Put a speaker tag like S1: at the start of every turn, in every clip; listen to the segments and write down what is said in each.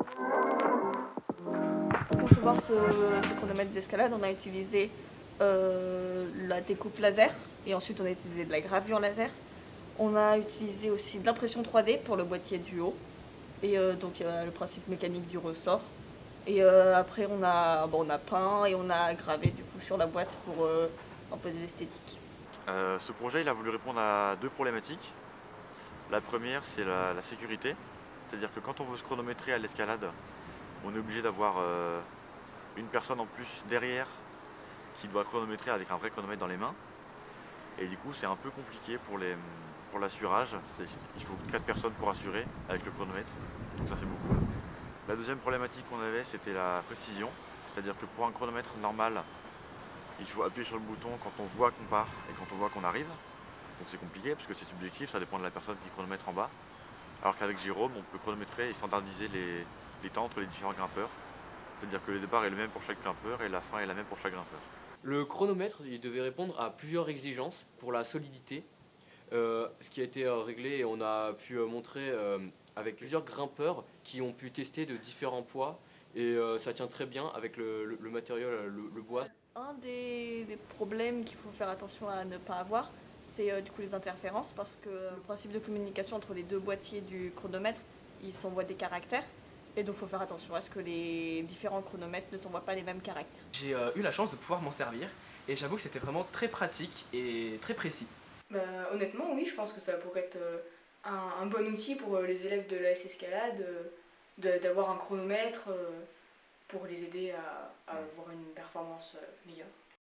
S1: Pour concevoir ce chronomètre d'escalade, on a utilisé la découpe laser et ensuite on a utilisé de la gravure laser. On a utilisé aussi de l'impression 3D pour le boîtier du haut et donc le principe mécanique du ressort. Et après on a peint et on a gravé du coup sur la boîte pour un peu d'esthétique.
S2: Ce projet il a voulu répondre à deux problématiques. La première c'est la sécurité, c'est-à-dire que quand on veut se chronométrer à l'escalade, on est obligé d'avoir une personne en plus derrière qui doit chronométrer avec un vrai chronomètre dans les mains. Et du coup c'est un peu compliqué pour l'assurage, il faut 4 personnes pour assurer avec le chronomètre, donc ça fait beaucoup. La deuxième problématique qu'on avait c'était la précision, c'est-à-dire que pour un chronomètre normal, il faut appuyer sur le bouton quand on voit qu'on part et quand on voit qu'on arrive. Donc c'est compliqué parce que c'est subjectif, ça dépend de la personne qui chronomètre en bas. Alors qu'avec Jérôme, on peut chronométrer et standardiser les temps entre les différents grimpeurs. C'est-à-dire que le départ est le même pour chaque grimpeur et la fin est la même pour chaque grimpeur.
S3: Le chronomètre, il devait répondre à plusieurs exigences pour la solidité, ce qui a été réglé et on a pu montrer avec plusieurs grimpeurs qui ont pu tester de différents poids et ça tient très bien avec le matériel, le bois.
S1: Un des problèmes qu'il faut faire attention à ne pas avoir, c'est du coup les interférences parce que le principe de communication entre les deux boîtiers du chronomètre, ils s'envoient des caractères. Et donc il faut faire attention à ce que les différents chronomètres ne s'envoient pas les mêmes caractères.
S4: J'ai eu la chance de pouvoir m'en servir et j'avoue que c'était vraiment très pratique et très précis.
S5: Honnêtement, oui, je pense que ça pourrait être un bon outil pour les élèves de l'AS Escalade d'avoir un chronomètre pour les aider à avoir une performance meilleure.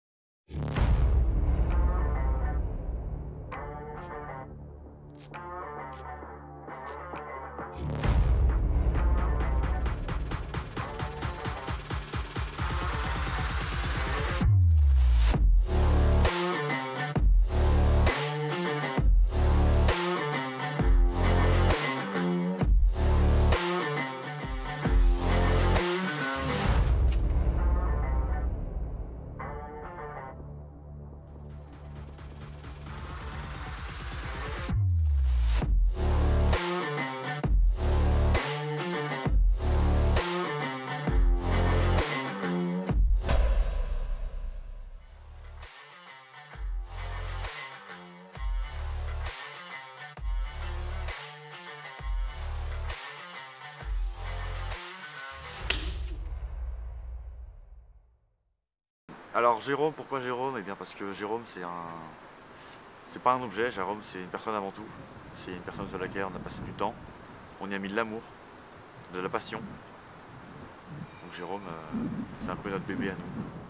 S2: Alors Jérôme, pourquoi Jérôme? Eh bien parce que Jérôme c'est pas un objet, Jérôme c'est une personne avant tout. C'est une personne sur laquelle on a passé du temps, on y a mis de l'amour, de la passion. Donc Jérôme c'est un peu notre bébé à nous.